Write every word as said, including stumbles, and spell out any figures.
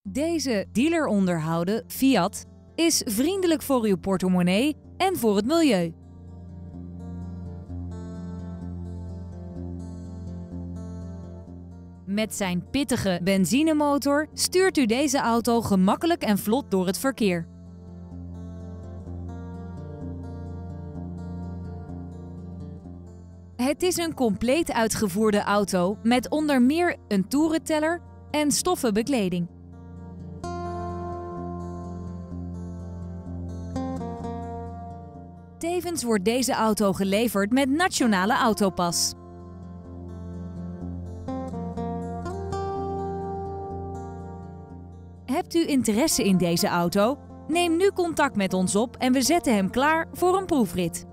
Deze dealer onderhouden Fiat is vriendelijk voor uw portemonnee en voor het milieu. Met zijn pittige benzinemotor stuurt u deze auto gemakkelijk en vlot door het verkeer. Het is een compleet uitgevoerde auto met onder meer een toerenteller en stoffen bekleding. Tevens wordt deze auto geleverd met Nationale Autopas. Hebt u interesse in deze auto? Neem nu contact met ons op en we zetten hem klaar voor een proefrit.